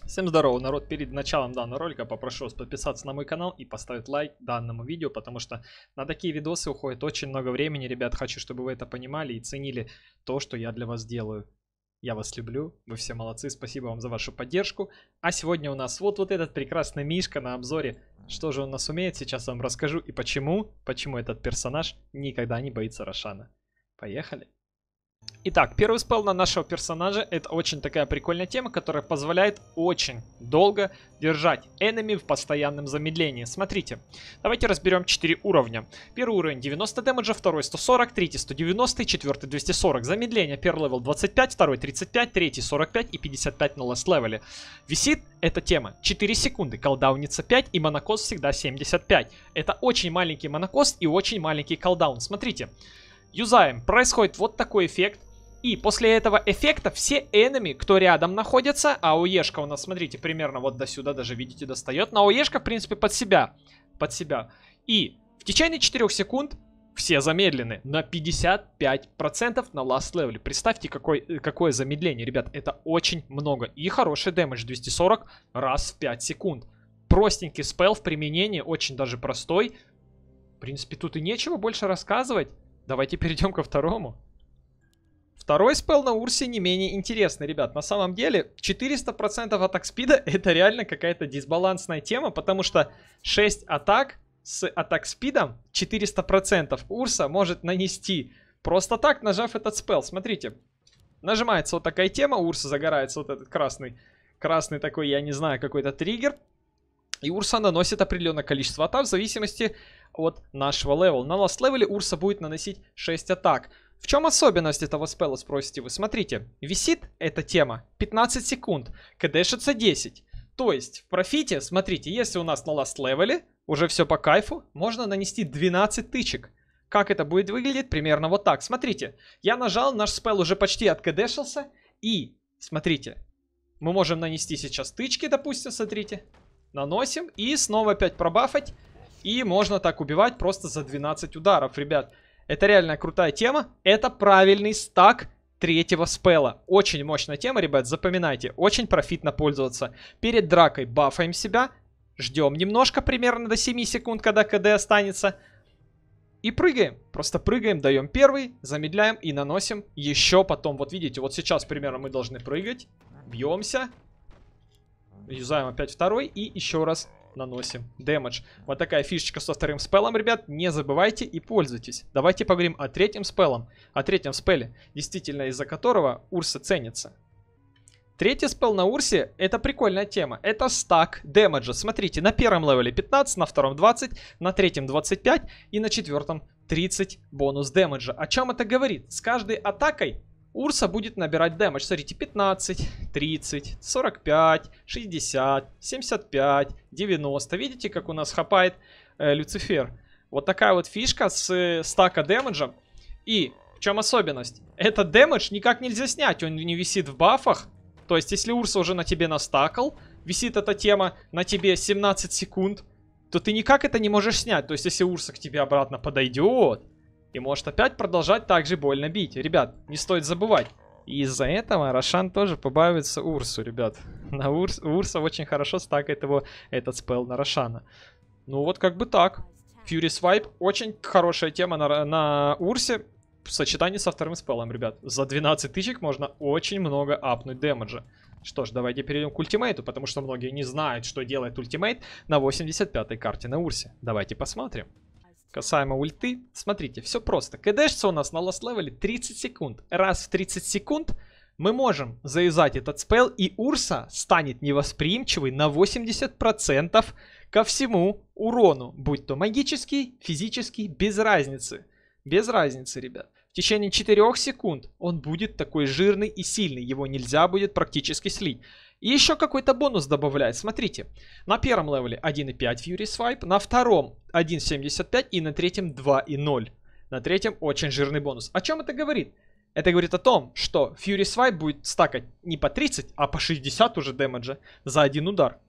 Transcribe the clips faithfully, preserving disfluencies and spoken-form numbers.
Всем здорово, народ. Перед началом данного ролика попрошу вас подписаться на мой канал и поставить лайк данному видео, потому что на такие видосы уходит очень много времени. Ребят, хочу, чтобы вы это понимали и ценили то, что я для вас делаю. Я вас люблю, вы все молодцы, спасибо вам за вашу поддержку. А сегодня у нас вот, вот этот прекрасный мишка на обзоре. Что же он нас умеет, сейчас вам расскажу и почему, почему этот персонаж никогда не боится Рошана. Поехали. Итак, первый спелл на нашего персонажа — это очень такая прикольная тема, которая позволяет очень долго держать энеми в постоянном замедлении. Смотрите, давайте разберем четыре уровня. Первый уровень девяносто дэмэджа, второй сто сорок, третий сто девяносто, четвертый двести сорок. Замедление первый левел двадцать пять, второй тридцать пять, третий сорок пять и пятьдесят пять на ласт левеле. Висит эта тема четыре секунды, колдаунится пять и монокост всегда семьдесят пять. Это очень маленький монокост и очень маленький колдаун. Смотрите. Юзаем, происходит вот такой эффект. И после этого эффекта все энеми, кто рядом находится, а АОЕшка у нас, смотрите, примерно вот до сюда даже, видите, достает. Но АОЕшка, в принципе, под себя. Под себя. И в течение четырёх секунд все замедлены на пятьдесят пять процентов на ласт левеле. Представьте, какой, какое замедление, ребят. Это очень много. И хороший дэмэдж двести сорок раз в пять секунд. Простенький спелл в применении, очень даже простой. В принципе, тут и нечего больше рассказывать. Давайте перейдем ко второму. Второй спелл на Урсе не менее интересный, ребят. На самом деле, четыреста процентов атак спида — это реально какая-то дисбалансная тема, потому что шесть атак с атак спидом четыреста процентов Урса может нанести. Просто так, нажав этот спелл. Смотрите, нажимается вот такая тема, Урса загорается вот этот красный, красный такой, я не знаю, какой-то триггер. И Урса наносит определенное количество атак в зависимости от нашего левела. На ласт левеле Урса будет наносить шесть атак. В чем особенность этого спелла, спросите вы? Смотрите, висит эта тема пятнадцать секунд, кдэшится десять. То есть в профите, смотрите, если у нас на ласт левеле уже все по кайфу, можно нанести двенадцать тычек. Как это будет выглядеть? Примерно вот так. Смотрите, я нажал, наш спелл уже почти откдэшился. И, смотрите, мы можем нанести сейчас тычки, допустим, смотрите. Наносим и снова опять пробафать. И можно так убивать просто за двенадцать ударов, ребят. Это реально крутая тема. Это правильный стак третьего спелла. Очень мощная тема, ребят, запоминайте. Очень профитно пользоваться. Перед дракой бафаем себя. Ждем немножко, примерно до семи секунд, когда КД останется. И прыгаем. Просто прыгаем, даем первый, замедляем и наносим еще потом. Вот видите, вот сейчас примерно мы должны прыгать. Бьемся. Юзаем опять второй и еще раз наносим дэмэдж. Вот такая фишечка со вторым спеллом, ребят. Не забывайте и пользуйтесь. Давайте поговорим о третьем спеллом. О третьем спелле, действительно из-за которого Урса ценится. Третий спелл на Урсе — это прикольная тема. Это стак дэмэджа. Смотрите, на первом левеле пятнадцать, на втором двадцать, на третьем двадцать пять и на четвертом тридцать бонус дэмэджа. О чем это говорит? С каждой атакой Урса будет набирать дэмэдж. Смотрите, пятнадцать, тридцать, сорок пять, шестьдесят, семьдесят пять, девяносто. Видите, как у нас хапает э, Люцифер? Вот такая вот фишка с э, стака дэмэджа. И в чем особенность? Этот дэмэдж никак нельзя снять. Он не висит в бафах. То есть, если Урса уже на тебе настакал, висит эта тема на тебе семнадцать секунд, то ты никак это не можешь снять. То есть, если Урса к тебе обратно подойдет и может опять продолжать так же больно бить. Ребят, не стоит забывать. И из-за этого Рошан тоже побавится Урсу, ребят. На Урс, Урса очень хорошо стакает его этот спелл на Рошана. Ну вот как бы так. Fury Swipe очень хорошая тема на, на Урсе в сочетании со вторым спеллом, ребят. За двенадцать тысяч можно очень много апнуть дэмэджа. Что ж, давайте перейдем к ультимейту, потому что многие не знают, что делает ультимейт на восемьдесят пятой карте на Урсе. Давайте посмотрим. Касаемо ульты, смотрите, все просто. КДшится у нас на ласт левеле тридцать секунд. Раз в тридцать секунд мы можем завязать этот спелл, и Урса станет невосприимчивой на восемьдесят процентов ко всему урону. Будь то магический, физический, без разницы. Без разницы, ребят. В течение четырёх секунд он будет такой жирный и сильный. Его нельзя будет практически слить. И еще какой-то бонус добавляет. Смотрите, на первом левеле один и пять Fury Swipe, на втором один и семьдесят пять и на третьем два и ноль. На третьем очень жирный бонус. О чем это говорит? Это говорит о том, что Fury Swipe будет стакать не по тридцать, а по шестьдесят уже дэмэджа за один удар.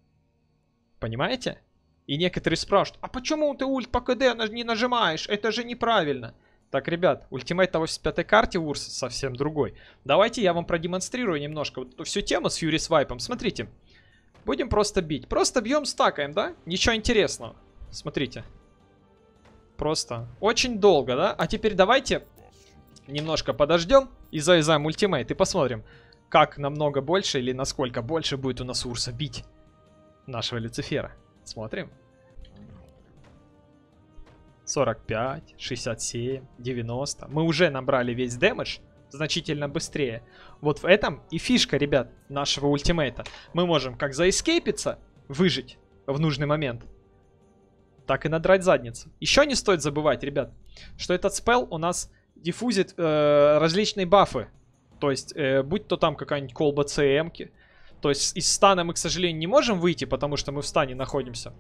Понимаете? И некоторые спрашивают, а почему ты ульт по КД не нажимаешь? Это же неправильно. Так, ребят, ультимейт на восемьдесят пятой карте Урс совсем другой. Давайте я вам продемонстрирую немножко вот эту всю тему с Fury Swipe. Смотрите, Будем просто бить. Просто бьем, стакаем, да? Ничего интересного. Смотрите. Просто очень долго, да? А теперь давайте немножко подождем и завязаем ультимейт и посмотрим, как намного больше или насколько больше будет у нас Урса бить нашего Люцифера. Смотрим. сорок пять, шестьдесят семь, девяносто. Мы уже набрали весь дэмэдж значительно быстрее. Вот в этом и фишка, ребят, нашего ультимейта. Мы можем как заэскейпиться, выжить в нужный момент, так и надрать задницу. Еще не стоит забывать, ребят, что этот спелл у нас диффузит э, различные бафы. То есть, э, будь то там какая-нибудь колба ЦМки. То есть, из стана мы, к сожалению, не можем выйти, потому что мы в стане находимся.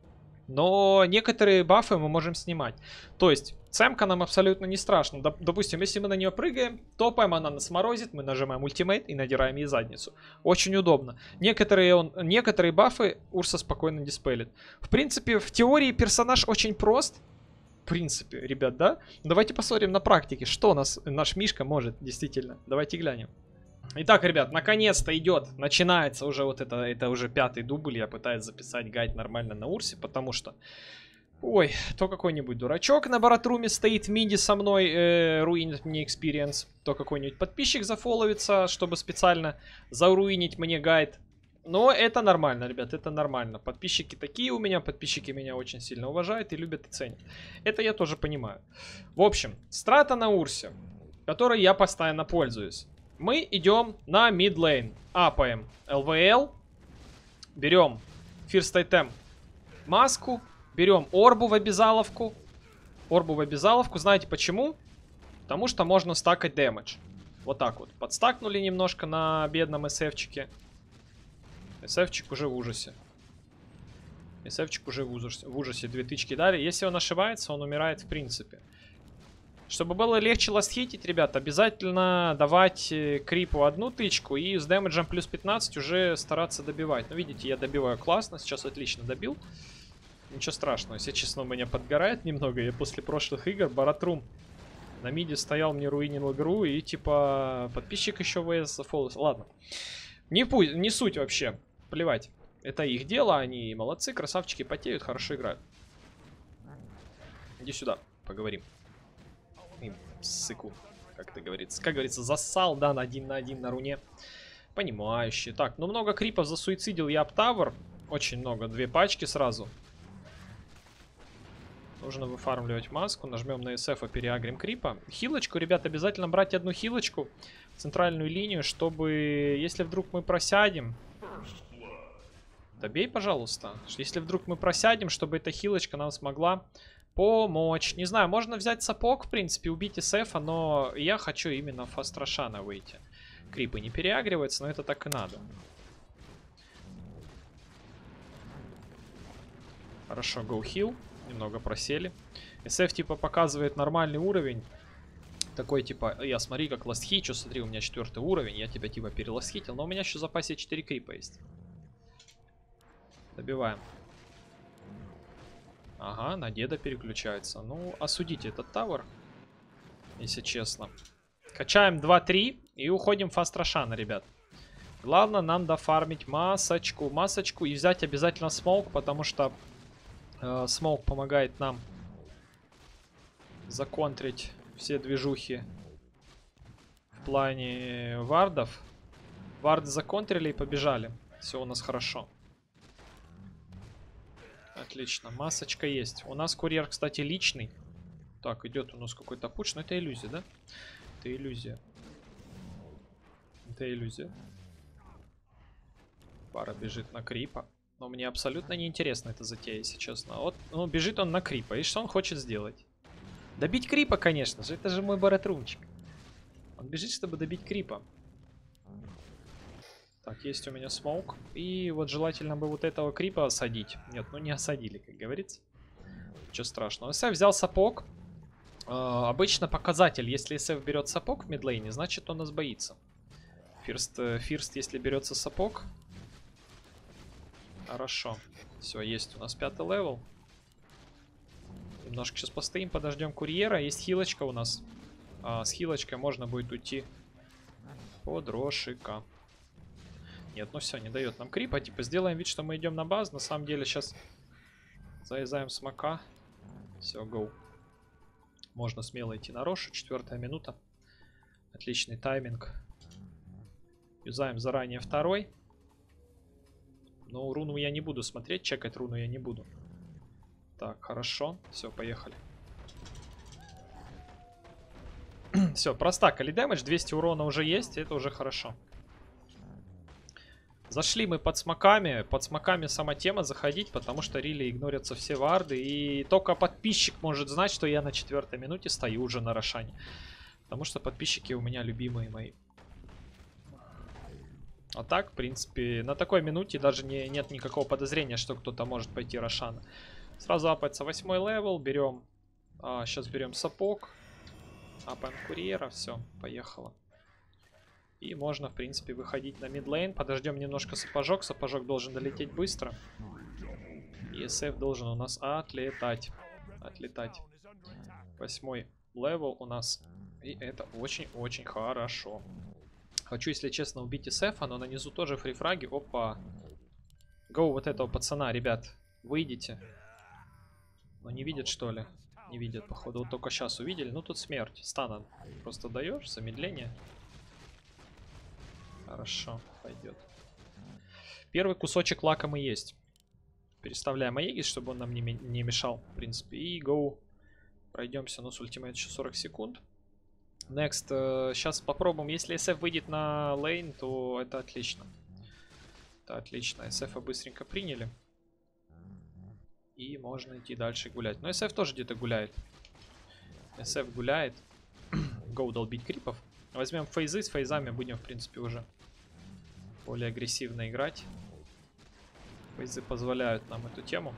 Но некоторые бафы мы можем снимать. То есть, цемка нам абсолютно не страшно. Доп допустим, если мы на нее прыгаем, топаем, она нас морозит, мы нажимаем ультимейт и надираем ей задницу. Очень удобно. Некоторые, он, некоторые бафы Урса спокойно диспелит. В принципе, в теории персонаж очень прост. В принципе, ребят, да? Давайте посмотрим на практике, что у нас наш Мишка может действительно. Давайте глянем. Итак, ребят, наконец-то идет, начинается уже вот это, это уже пятый дубль, я пытаюсь записать гайд нормально на Урсе, потому что, ой, то какой-нибудь дурачок на баратруме стоит в миди со мной, э, руинит мне экспириенс, то какой-нибудь подписчик зафоловится, чтобы специально заруинить мне гайд. Но это нормально, ребят, это нормально. Подписчики такие у меня, подписчики меня очень сильно уважают и любят и ценят. Это я тоже понимаю. В общем, страта на Урсе, которой я постоянно пользуюсь. Мы идем на мидлейн, апаем эл ви эл, берем First Item маску, берем орбу в обязаловку. Орбу в обязаловку, знаете почему? Потому что можно стакать дэмэдж. Вот так вот, подстакнули немножко на бедном эсэфчике. эсэфчик уже в ужасе. эсэфчик уже в ужасе, в ужасе, две тычки дали. Если он ошибается, он умирает в принципе. Чтобы было легче ластхитить, ребят, обязательно давать крипу одну тычку и с дэмэджем плюс пятнадцать уже стараться добивать. Ну, видите, я добиваю классно, сейчас отлично добил. Ничего страшного, если честно, у меня подгорает немного. Я после прошлых игр Баратрум на миде стоял, мне руинил игру, и типа подписчик еще ВС зафолловил. Ладно, не, пусть, не суть вообще, плевать. Это их дело, они молодцы, красавчики, потеют, хорошо играют. Иди сюда, поговорим. Сыку, как ты говорится. Как говорится, зассал, да, на один на один на руне. Понимающий. Так, ну много крипов засуицидил я Аптавр. Очень много, две пачки сразу. Нужно выфармливать маску. Нажмем на эс эф, переагрим крипа. Хилочку, ребят, обязательно брать одну хилочку. Центральную линию, чтобы, если вдруг мы просядем... Добей, пожалуйста. Если вдруг мы просядем, чтобы эта хилочка нам смогла... помочь. Не знаю, можно взять сапог, в принципе, убить эсэфа, но я хочу именно в Фастрашана выйти. Крипы не переагриваются, но это так и надо. Хорошо, go heal. Немного просели. эсэф типа показывает нормальный уровень. Такой типа, я смотри, как ластхичу, смотри, у меня четвертый уровень, я тебя типа переластхитил, но у меня еще в запасе четыре крипа есть. Добиваем. Ага, на деда переключается. Ну, осудите этот тавер, если честно. Качаем два-три и уходим в Фастрашана, ребят. Главное нам дофармить масочку. Масочку и взять обязательно смоук, потому что э, смоук помогает нам законтрить все движухи в плане вардов. Варды законтрили и побежали. Все у нас хорошо. Отлично, масочка есть. У нас курьер, кстати, личный. Так, идет у нас какой-то пуш. Но это иллюзия, да? Это иллюзия. Это иллюзия. Пара бежит на крипа. Но мне абсолютно неинтересно эта затея, если честно. Вот, ну, бежит он на крипа. И что он хочет сделать? Добить крипа, конечно же. Это же мой баратрумчик. Он бежит, чтобы добить крипа. Так, есть у меня смоук. И вот желательно бы вот этого крипа осадить. Нет, ну не осадили, как говорится. Ничего страшного. эс эф взял сапог. Э, обычно показатель, если эс эф берет сапог в мидлейне, значит он нас боится. Фирст, фирст, если берется сапог. Хорошо. Все, есть у нас пятый левел. Немножко сейчас постоим, подождем курьера. Есть хилочка у нас. А, с хилочкой можно будет уйти под Рошика. Нет, ну все, не дает нам крипа. Типа сделаем вид, что мы идем на базу. На самом деле сейчас завязаем смока. Все, гоу. Можно смело идти на Рошу. Четвертая минута. Отличный тайминг. Юзаем заранее второй. Но руну я не буду смотреть. Чекать руну я не буду. Так, хорошо. Все, поехали. Все, простакали дэмэдж. двести урона уже есть. Это уже хорошо. Зашли мы под смоками. Под смоками сама тема заходить, потому что рили игнорятся все варды. И только подписчик может знать, что я на четвертой минуте стою уже на Рошане. Потому что подписчики у меня любимые мои. А так, в принципе, на такой минуте даже не, нет никакого подозрения, что кто-то может пойти Рошана. Сразу апается восьмой левел. Берем. А, сейчас берем сапог. Апаем курьера. Все, поехало. И можно, в принципе, выходить на мидлейн. Подождем немножко сапожок. Сапожок должен долететь быстро. И эс эф должен у нас отлетать. Отлетать. Восьмой левел у нас. И это очень-очень хорошо. Хочу, если честно, убить эс эф, но на низу тоже фрифраги. Опа. Гоу вот этого пацана, ребят. Выйдите. Но не видят, что ли? Не видят, походу. Вот только сейчас увидели. Ну, тут смерть. Стана просто даешь, замедление. Хорошо, пойдет. Первый кусочек лакомый есть. Переставляем Аегис, чтобы он нам не, не мешал, в принципе. И гоу. Пройдемся. У нас ультимейт еще сорок секунд. Next. Uh, сейчас попробуем. Если эс эф выйдет на лейн, то это отлично. Это отлично. эс эф быстренько приняли. И можно идти дальше гулять. Но эс эф тоже где-то гуляет. эс эф гуляет. Гоу долбить крипов. Возьмем фейзы. С фейзами будем, в принципе, уже более агрессивно играть. Фейзы позволяют нам эту тему.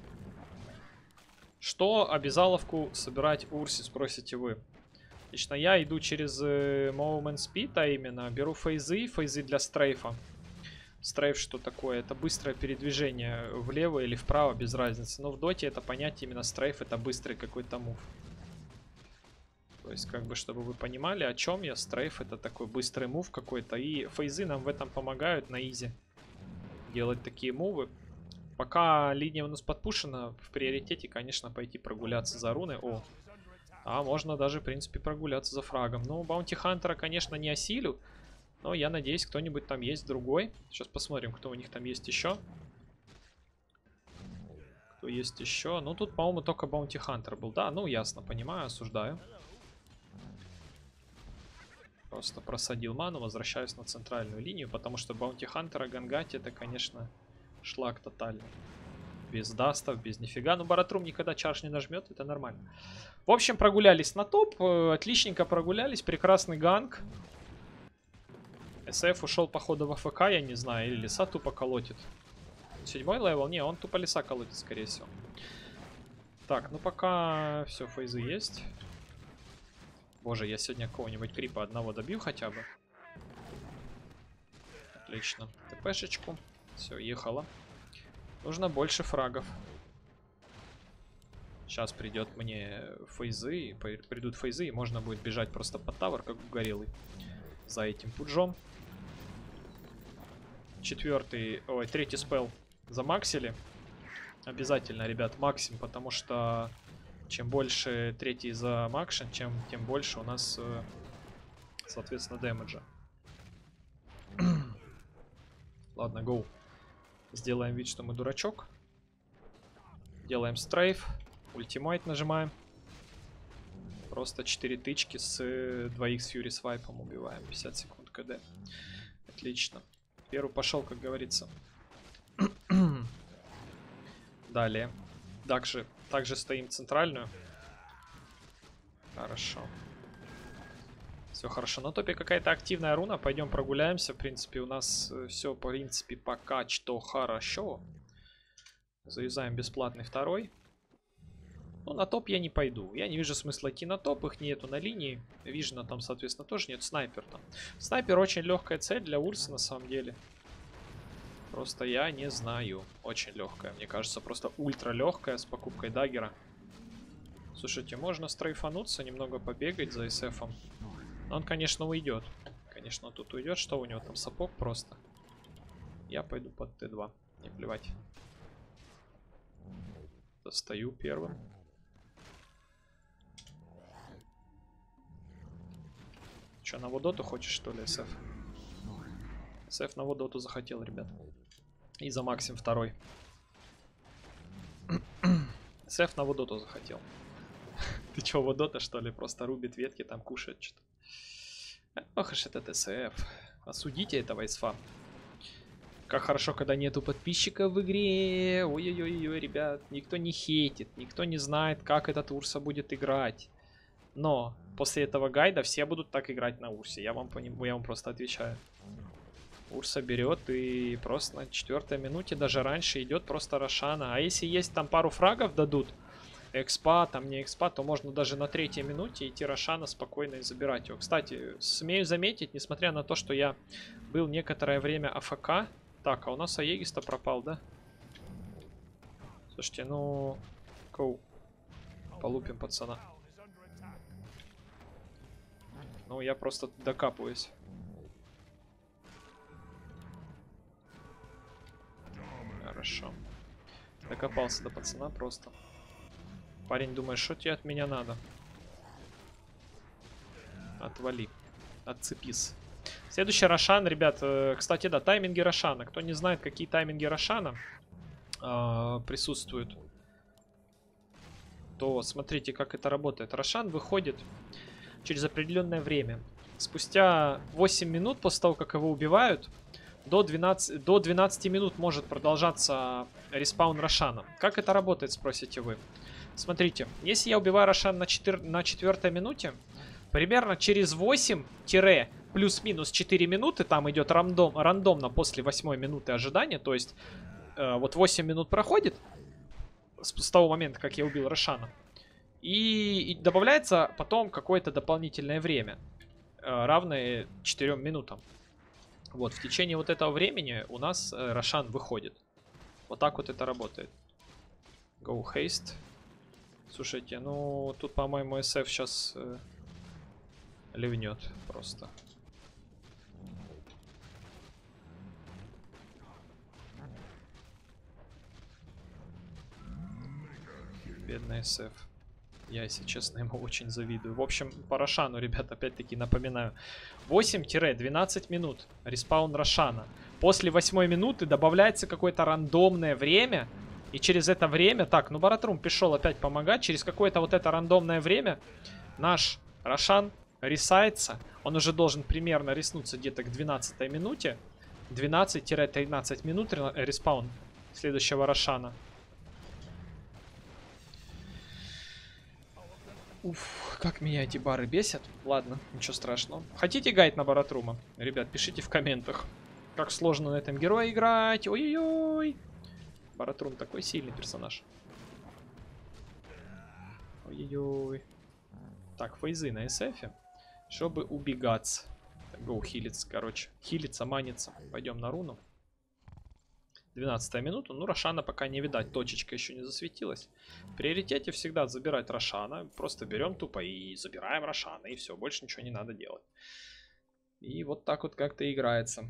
Что обязаловку собирать Урси, спросите вы? Лично я иду через э, Movement Speed, а именно беру фейзы, фейзы для стрейфа. Стрейф что такое? Это быстрое передвижение влево или вправо, без разницы. Но в доте это понятие именно стрейф, это быстрый какой-то мув. То есть, как бы, чтобы вы понимали, о чем я. Стрейф это такой быстрый мув какой-то. И фейзы нам в этом помогают на изи делать такие мувы. Пока линия у нас подпушена, в приоритете, конечно, пойти прогуляться за руны. О, а можно даже, в принципе, прогуляться за фрагом. Ну, Баунти Хантера, конечно, не осилю. Но я надеюсь, кто-нибудь там есть другой. Сейчас посмотрим, кто у них там есть еще. Кто есть еще. Ну, тут, по-моему, только Баунти Хантер был. Да, ну, ясно, понимаю, осуждаю. Просто просадил ману, возвращаюсь на центральную линию. Потому что Баунти Хантера гангать это, конечно, шлак тотальный. Без дастов, без нифига. Ну, Баратрум никогда чарж не нажмет, это нормально. В общем, прогулялись на топ. Отличненько прогулялись. Прекрасный ганг. эс эф ушел, походу, в АФК, я не знаю. Или леса тупо колотит. Седьмой левел? Не, он тупо леса колотит, скорее всего. Так, ну пока все, фейзы есть. Боже, я сегодня какого-нибудь крипа одного добью хотя бы. Отлично. ТПшечку. Все, ехало. Нужно больше фрагов. Сейчас придет мне фейзы. Придут фейзы, и можно будет бежать просто под тавер, как угорелый. За этим пуджом. Четвертый, ой, третий спел замаксили. Обязательно, ребят, максим, потому что чем больше третий замакшен, чем, тем больше у нас, соответственно, дэмэджа. Ладно, гоу. Сделаем вид, что мы дурачок. Делаем стрейф. Ультимейт нажимаем. Просто четыре тычки с два икс Fury свайпом убиваем. пятьдесят секунд КД. Отлично. Первый пошел, как говорится. Далее. Также, также стоим центральную. Хорошо. Все хорошо. На топе какая-то активная руна. Пойдем прогуляемся. В принципе, у нас все, в принципе, пока что хорошо. Заюзаем бесплатный второй. Ну, на топ я не пойду. Я не вижу смысла идти на топ. Их нету на линии. Вижена там, соответственно, тоже нет. Снайпер там. Снайпер очень легкая цель для Урса, на самом деле. Просто я не знаю. Очень легкая. Мне кажется, просто ультра легкая с покупкой даггера. Слушайте, можно стрейфануться, немного побегать за эс эфом. Но он, конечно, уйдет. Конечно, он тут уйдет. Что у него там? Сапог просто. Я пойду под Т два. Не плевать. Достаю первым. Че, на водоту хочешь, что ли, эс эф? эс эф на водоту захотел, ребят. И за Максим второй. эс эф на водоту захотел. Ты чё, водота, что ли? Просто рубит ветки, там кушает что-то. Ох уж этот эс эф. Осудите этого эсфа. Как хорошо, когда нету подписчиков в игре. Ой-ой-ой, ребят. Никто не хейтит, никто не знает, как этот Урса будет играть. Но после этого гайда все будут так играть на Урсе. Я вам, поним... я вам просто отвечаю. Урса берет и просто на четвертой минуте, даже раньше, идет просто Рошана. А если есть там пару фрагов дадут, экспа, там не экспа, то можно даже на третьей минуте идти Рошана спокойно и забирать его. Кстати, смею заметить, несмотря на то, что я был некоторое время АФК. Так, а у нас Аегис-то пропал, да? Слушайте, ну... Коу. Полупим пацана. Ну, я просто докапываюсь. Хорошо. Докопался до пацана просто. Парень думает, что тебе от меня надо? Отвали. Отцепись. Следующий Рошан, ребят. Кстати, да, тайминги Рошана. Кто не знает, какие тайминги Рошана э, присутствуют, то смотрите, как это работает. Рошан выходит через определенное время. Спустя восемь минут после того, как его убивают, до двенадцати, до двенадцати минут может продолжаться респаун Рошана. Как это работает, спросите вы? Смотрите, если я убиваю Рошан на, четвер... на четвертой минуте, примерно через восемь плюс-минус четыре минуты, там идет рандом, рандомно после восьмой минуты ожидания, то есть э, вот восемь минут проходит с, с того момента, как я убил Рошана, и, и добавляется потом какое-то дополнительное время, э, равное четырем минутам. Вот, в течение вот этого времени у нас э, Рошан выходит. Вот так вот это работает. Go haste. Слушайте, ну тут, по-моему, эс эф сейчас э, ливнет просто. Бедный эс эф. Я, если честно, ему очень завидую. В общем, по Рошану, ребят, опять-таки напоминаю. восемь-двенадцать минут. Респаун Рошана. После восьмой минуты добавляется какое-то рандомное время. И через это время... Так, ну Баратрум пришел опять помогать. Через какое-то вот это рандомное время наш Рошан рисается. Он уже должен примерно риснуться где-то к двенадцатой минуте. двенадцать-тринадцать минут респаун следующего Рошана. Уф, как меня эти бары бесят. Ладно, ничего страшного. Хотите гайд на Баратрума? Ребят, пишите в комментах. Как сложно на этом герое играть. Ой-ой-ой. Баратрум такой сильный персонаж. Ой-ой-ой. Так, фейзы на эс эфе. Чтобы убегать. Гоу хилиться, короче. Хилиться, манится. Пойдем на руну. двенадцатая минута. Ну, Рошана пока не видать. Точечка еще не засветилась. В приоритете всегда забирать Рошана. Просто берем тупо и забираем Рошана. И все, больше ничего не надо делать. И вот так вот как-то играется.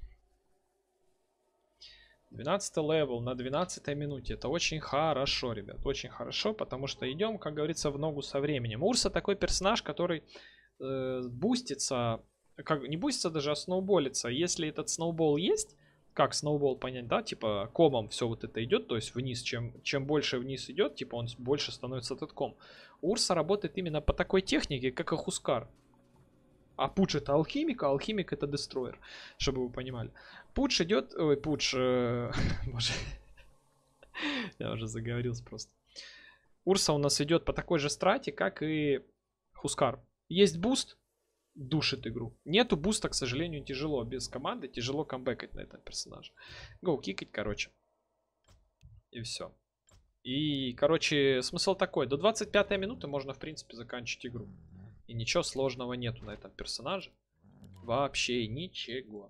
двенадцатый левел на двенадцатой минуте. Это очень хорошо, ребят. Очень хорошо, потому что идем, как говорится, в ногу со временем. Урса такой персонаж, который э, бустится. Как, не бустится даже, а сноуболится. Если этот сноубол есть... Как сноубол понять, да, типа комом все вот это идет, то есть вниз, чем, чем больше вниз идет, типа он больше становится этот ком. Урса работает именно по такой технике, как и Хускар. А Пудж это алхимик, а алхимик это дестройер, чтобы вы понимали. Пудж идет, ой, Пудж, э, боже, я уже заговорился просто. Урса у нас идет по такой же страте, как и Хускар. Есть буст. Душит игру. Нету буста, к сожалению, тяжело. Без команды тяжело камбэкать на этом персонаже. Гоу, кикать, короче. И все. И, короче, смысл такой. До двадцать пятой минуты можно, в принципе, заканчивать игру. И ничего сложного нету на этом персонаже. Вообще ничего.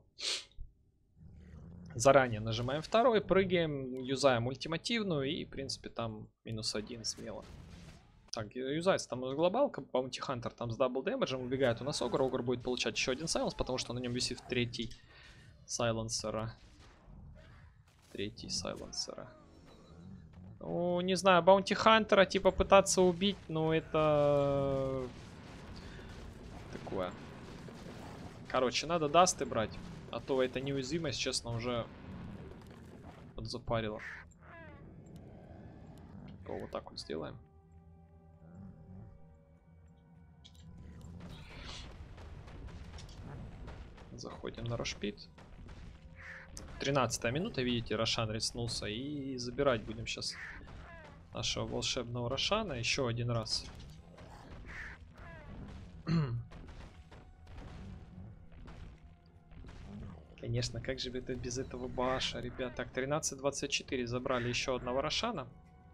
Заранее нажимаем второй, прыгаем, юзаем ультимативную. И, в принципе, там минус один смело. Так, юзается там глобалка, Баунти Хантер там с дабл дэмэджем убегает у нас Огр. Огр будет получать еще один сайленс, потому что на нем висит третий сайленсера. Третий сайленсера. Ну, не знаю, Баунти Хантера, типа, пытаться убить, но это... Такое. Короче, надо дасты брать. А то эта неуязвимость, честно, уже подзапарила. То вот так вот сделаем. Заходим на Рошпит. тринадцатая минута, видите, Рошан риснулся. И забирать будем сейчас нашего волшебного Рошана еще один раз. Конечно, как же это без этого баша, ребят. Так, тринадцать двадцать четыре забрали еще одного Рошана.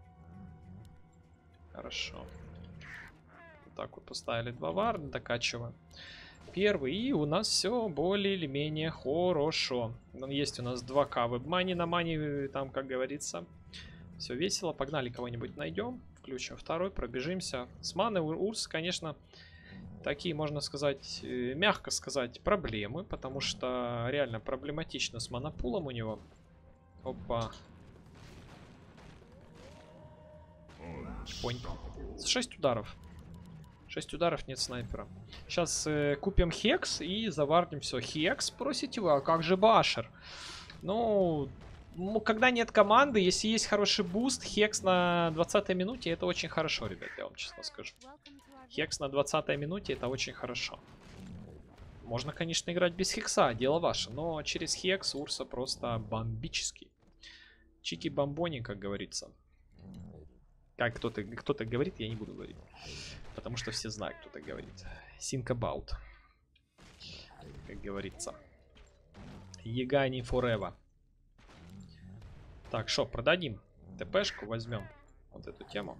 Хорошо. Вот так вот поставили два варда, докачиваем. Первый, и у нас все более или менее хорошо. Есть у нас два ка веб-мани на мани, там, как говорится. Все весело. Погнали, кого-нибудь найдем. Включим второй, пробежимся. С маны Урс, конечно, такие, можно сказать, мягко сказать, проблемы. Потому что реально проблематично с монопулом у него. Опа. Понь. шесть ударов. шесть ударов, нет снайпера. Сейчас э, купим Хекс и заварним все. Хекс, спросите вы, а как же Башер? Ну, ну, когда нет команды, если есть хороший буст, Хекс на двадцатой минуте, это очень хорошо, ребят, я вам честно скажу. Хекс на двадцатой минуте, это очень хорошо. Можно, конечно, играть без Хекса, дело ваше, но через Хекс Урса просто бомбический. Чики-бомбони, как говорится. Как кто-то кто-то говорит, я не буду говорить. Потому что все знают, кто так говорит. Think about. Как говорится. Егани forever. Так, что, продадим. ТПшку возьмем. Вот эту тему.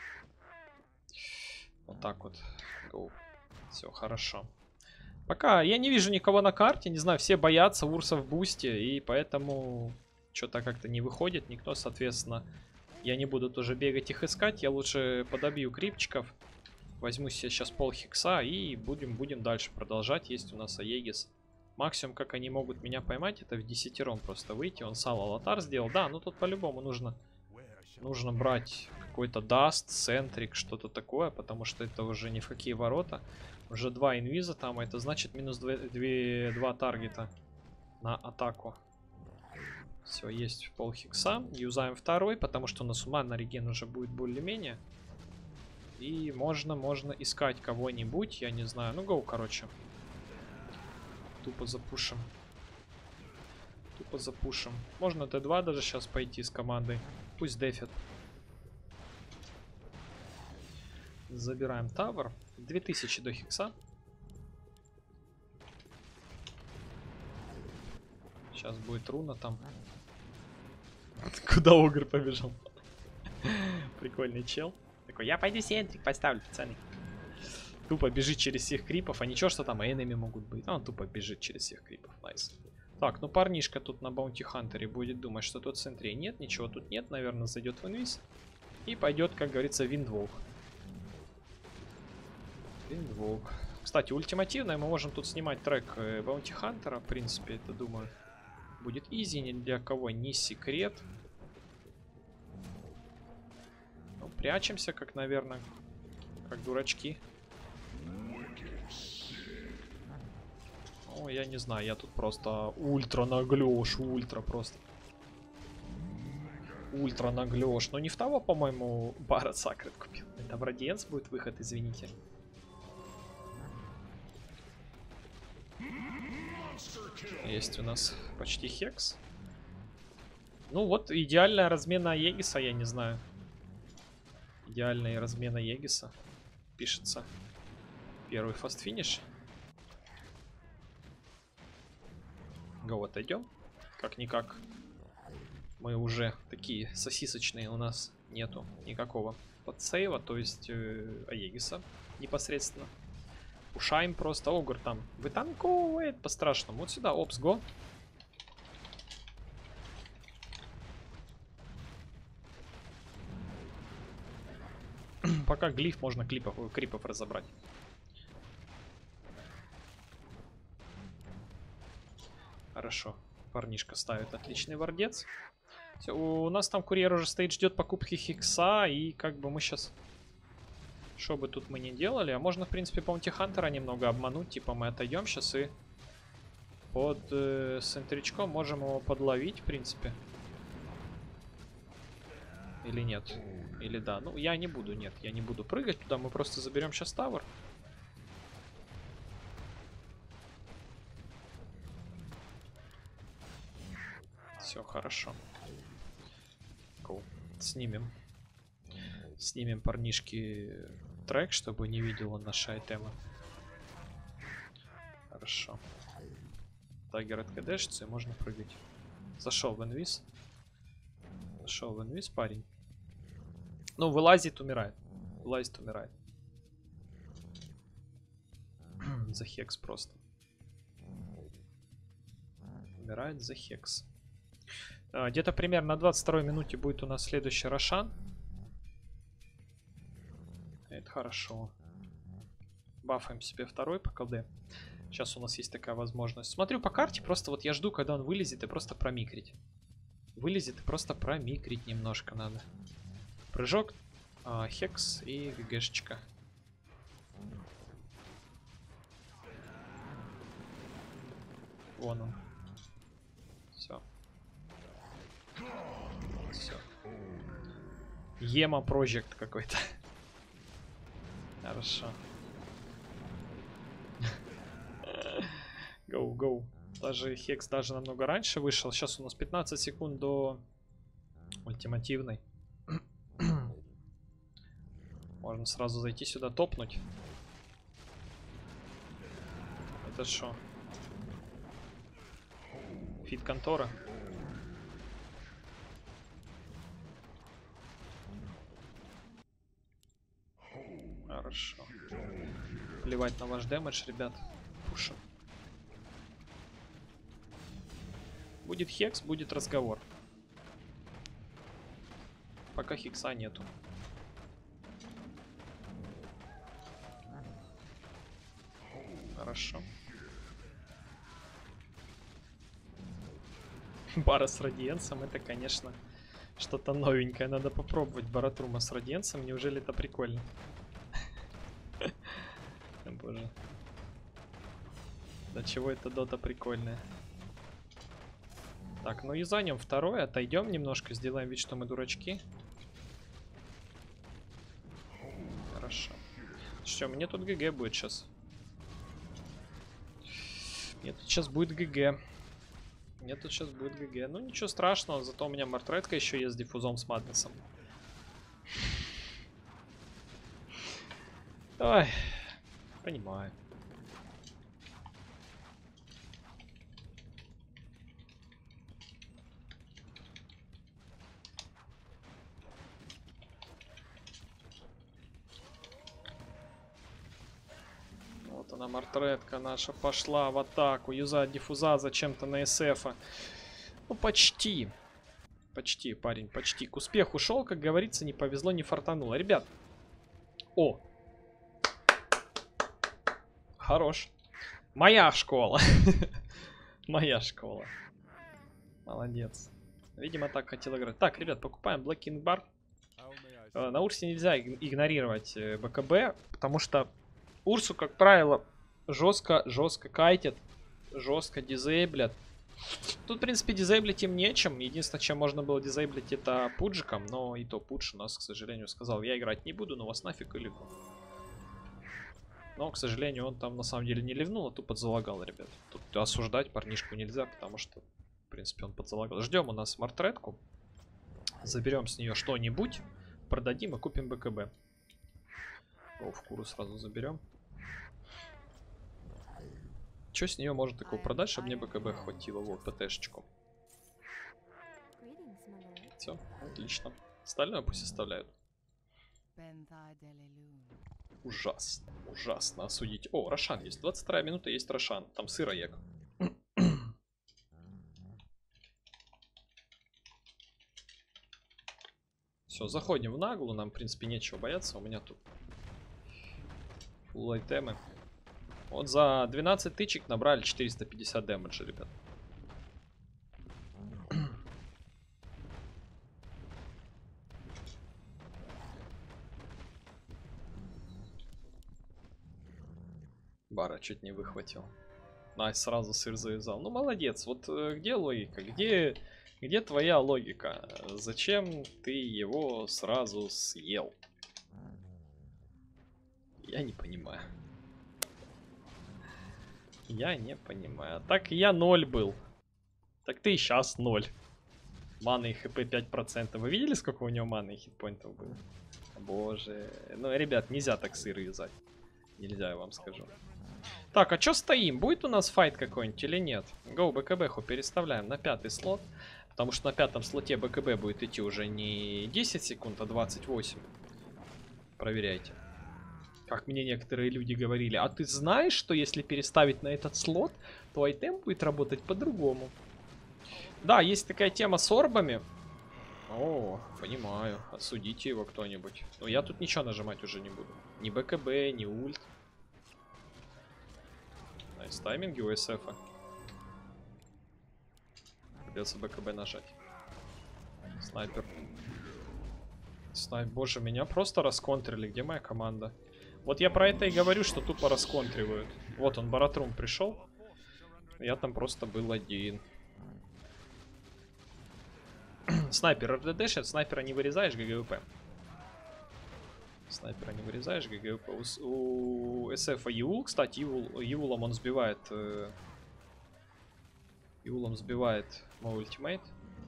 Вот так вот. Go. Все, хорошо. Пока я не вижу никого на карте. Не знаю, все боятся Урса в бусте. И поэтому что-то как-то не выходит. Никто, соответственно... Я не буду тоже бегать их искать. Я лучше подобью крипчиков. Возьму себе сейчас пол хекса и будем, будем дальше продолжать. Есть у нас Аегис. Максимум, как они могут меня поймать, это в десятером просто выйти. Он сало лотар сделал. Да, ну тут по-любому нужно, нужно брать какой-то даст, центрик, что-то такое. Потому что это уже ни в какие ворота. Уже два инвиза там. Это значит минус два таргета на атаку. Все, есть пол хекса. Юзаем второй, потому что у нас ума на реген уже будет более-менее. И можно, можно искать кого-нибудь, я не знаю. Ну, гоу, короче. Тупо запушим. Тупо запушим. Можно тэ два даже сейчас пойти с командой. Пусть дефит. Забираем тавер. две тысячи до хекса. Сейчас будет руна там. Куда Огр побежал? Прикольный чел. Такой, я пойду центрик поставлю, пацаны. Тупо бежит через всех крипов. А ничего, что там энеми могут быть. А он тупо бежит через всех крипов. Найс. Так, ну парнишка тут на Баунти Хантере будет думать, что тут в центре нет. Ничего тут нет. Наверное, зайдет в инвиз. И пойдет, как говорится, виндволк. Виндволк. Кстати, ультимативно мы можем тут снимать трек Баунти Хантера. В принципе, это, думаю, будет изи. Ни для кого не секрет. Ну, прячемся, как, наверное, как дурачки. Ну, я не знаю, я тут просто ультра наглёшь, ультра просто. Ультра наглёшь. Но не в того, по-моему, Барретт Сакрет купил. Это в Радиенс будет выход, извините. Есть у нас почти хекс. Ну вот, идеальная размена Аегиса, я не знаю. Идеальная размена Аегиса. Пишется. Первый фаст-финиш. Го, отойдем. Как-никак. Мы уже такие сосисочные, у нас нету никакого подсейва, то есть э, Аегиса непосредственно. Пушаем просто. Огр там вытанковывает по-страшному. Вот сюда, опс, го. Пока глиф можно клипов, крипов разобрать. Хорошо. Парнишка ставит отличный вардец. Всё, у нас там курьер уже стоит, ждет покупки Хикса, и как бы мы сейчас... Что бы тут мы ни делали, а можно, в принципе, Баунти Хантера немного обмануть. Типа мы отойдем сейчас и под э, центричком можем его подловить, в принципе. Или нет? Или да? Ну, я не буду, нет, я не буду прыгать туда, мы просто заберем сейчас тавер. Все, хорошо. Cool. Снимем. Снимем парнишки трек, чтобы не видел он наши айтемы. Хорошо. Тайгер откадешится и можно прыгать. Зашел в инвиз. Зашел в инвиз, парень. Ну, вылазит, умирает. Вылазит, умирает. За хекс просто. Умирает за хекс. А, где-то примерно на двадцать второй минуте будет у нас следующий Рошан. Это хорошо. Бафаем себе второй по КД. Сейчас у нас есть такая возможность. Смотрю по карте, просто вот я жду, когда он вылезет, и просто промикрить. Вылезет и просто промикрить немножко надо. Прыжок, а, хекс и ГГшечка. Вон он. Все. Все. Ема Project какой-то. Хорошо. Гоу, гоу. Даже хекс даже намного раньше вышел. Сейчас у нас пятнадцать секунд до ультимативной. Можно сразу зайти сюда топнуть. Это что? Фит контора. Хорошо. Плевать на ваш дэмэдж, ребят. Пушим. Будет хекс, будет разговор. Пока хекса нету. Хорошо. Бара с радиенсом, это, конечно, что-то новенькое. Надо попробовать баратрума с радиенсом. Неужели это прикольно? Боже. До чего это дота прикольная. Так, ну и занем второй. Отойдем немножко, сделаем вид, что мы дурачки. Хорошо. Что, мне тут ГГ будет сейчас. Мне тут сейчас будет ГГ. Мне тут сейчас будет ГГ. Ну ничего страшного, зато у меня мартретка еще есть с диффузом с Маднесом. Давай. Понимаю. Вот она, мартретка наша пошла в атаку. Юзать диффуза зачем-то на СФ. Ну, почти. Почти, парень, почти. К успеху шел, как говорится, не повезло, не фартануло. Ребят. О. Хорош. Моя школа. Моя школа. Молодец. Видимо, так хотел играть. Так, ребят, покупаем Black King Bar. На Урсе нельзя игнорировать БКБ, потому что Урсу, как правило, жестко-жестко кайтят, жестко дизейблят. Тут, в принципе, дизейблить им нечем. Единственное, чем можно было дизейблить, это пуджиком. Но и то пудж у нас, к сожалению, сказал, я играть не буду, но вас нафиг и ливну. Но, к сожалению, он там на самом деле не ливнул, а тут подзалагал, ребят. Тут осуждать парнишку нельзя, потому что, в принципе, он подзалагал. Ждем у нас мартретку. Заберем с нее что-нибудь, продадим и купим БКБ. О, в куру сразу заберем. Что с нее можно такого продать, чтобы мне БКБ хватило? Вот, ПТшечку. Все, отлично. Остальное пусть оставляют. Ужасно, ужасно осудить. О, Рошан есть. двадцать вторая минута, есть Рошан. Там сыроек. Все, заходим в наглу. Нам, в принципе, нечего бояться. У меня тут фулл айтемы. Вот за двенадцать тычек набрали четыреста пятьдесят дэмэджа, ребят. Бара чуть не выхватил. Найс, сразу сыр завязал. Ну, молодец. Вот э, где логика? Где, где твоя логика? Зачем ты его сразу съел? Я не понимаю. Я не понимаю. Так я ноль был. Так ты и сейчас ноль. Маны и хп пять процентов. Вы видели, сколько у него маны и хитпоинтов было? Боже. Ну, ребят, нельзя так сыр вязать. Нельзя, я вам скажу. Так, а чё стоим? Будет у нас файт какой-нибудь или нет? Гоу, БКБху переставляем на пятый слот. Потому что на пятом слоте БКБ будет идти уже не десять секунд, а двадцать восемь. Проверяйте. Как мне некоторые люди говорили. А ты знаешь, что если переставить на этот слот, то айтем будет работать по-другому? Да, есть такая тема с орбами. О, понимаю. Осудите его кто-нибудь. Но я тут ничего нажимать уже не буду. Ни БКБ, ни ульт. Найс тайминги у СФа. Придется БКБ нажать. Снайпер. Снайп, боже, меня просто расконтрили. Где моя команда? Вот я про это и говорю, что тупо расконтривают. Вот он, Баратрум пришел. Я там просто был один. Снайпер РДДшит, снайпера не вырезаешь, ГГВП. Снайпера не вырезаешь, ГГВП. У, у СФа Юл, кстати, Юл, Юлом он сбивает... Э, Юлом сбивает мой ультимейт.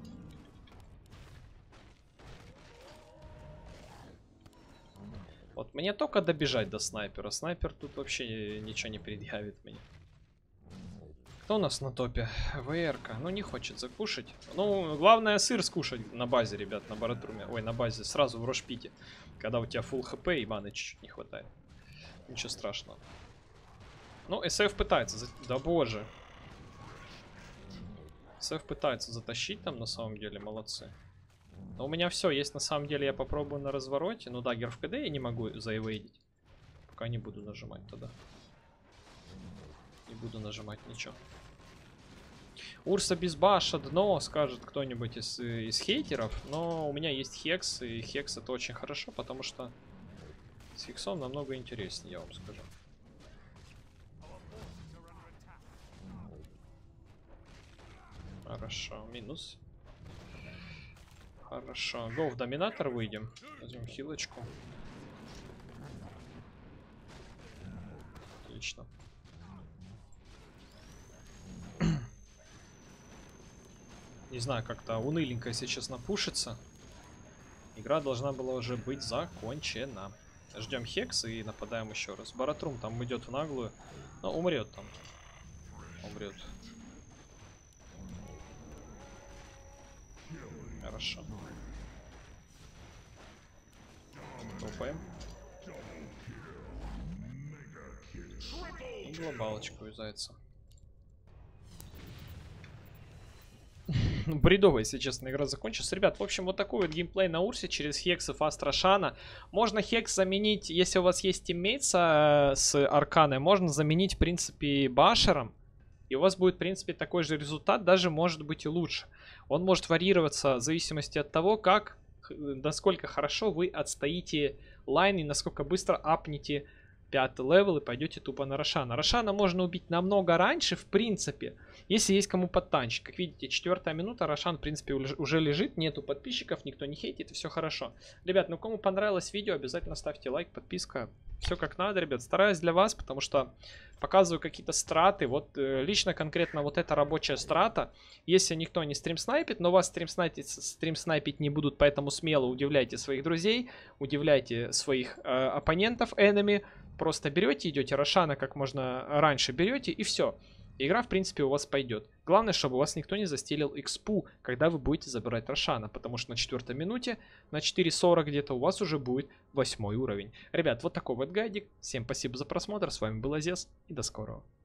Вот мне только добежать до снайпера. Снайпер тут вообще ничего не предъявит мне. Кто у нас на топе? ВРК. Ну, не хочет закушать. Ну, главное сыр скушать на базе, ребят, на Баратруме. Ой, на базе, сразу в рошпите. Когда у тебя фулл хп и маны чуть-чуть не хватает. Ничего страшного. Ну, СФ пытается. Да боже. СФ пытается затащить там, на самом деле, молодцы. Но у меня все есть, на самом деле, я попробую на развороте. Ну, даггер в КД я не могу заэвейдить. Пока не буду нажимать тогда. Не буду нажимать ничего. Урса без баша дно, скажет кто-нибудь из, из хейтеров. Но у меня есть хекс, и хекс это очень хорошо, потому что с хексом намного интереснее, я вам скажу. Хорошо, минус. Хорошо, го в доминатор выйдем. Возьмем хилочку. Отлично. Не знаю, как-то уныленько, если честно, пушится. Игра должна была уже быть закончена. Ждем хекс и нападаем еще раз. Баратрум там идет в наглую. Но умрет там. Умрет. Хорошо. Топаем. И глобалочку из зайца. Бредовая, если честно, игра закончится. Ребят, в общем, вот такой вот геймплей на Урсе через Хекс и Фаст Рошана. Можно Хекс заменить, если у вас есть тиммейтса с Арканой, можно заменить, в принципе, Башером. И у вас будет, в принципе, такой же результат, даже может быть и лучше. Он может варьироваться в зависимости от того, как, насколько хорошо вы отстоите лайн и насколько быстро апнете пятый левел и пойдете тупо на Рошана. Рошана можно убить намного раньше, в принципе, если есть кому подтанчить. Как видите, четвертая минута, Рошан, в принципе, уже лежит, нету подписчиков, никто не хейтит, и все хорошо. Ребят, ну кому понравилось видео, обязательно ставьте лайк, подписка. Все как надо, ребят. Стараюсь для вас, потому что показываю какие-то страты. Вот э, лично конкретно вот эта рабочая страта. Если никто не стримснайпит, но вас стримснайпить, стримснайпить не будут, поэтому смело удивляйте своих друзей, удивляйте своих э, оппонентов, enemy. Просто берете, идете Рошана как можно раньше берете, и все. Игра, в принципе, у вас пойдет. Главное, чтобы у вас никто не застелил экспу, когда вы будете забирать Рошана. Потому что на четвертой минуте, на четыре сорок где-то у вас уже будет восьмой уровень. Ребят, вот такой вот гайдик. Всем спасибо за просмотр. С вами был Азес. И до скорого.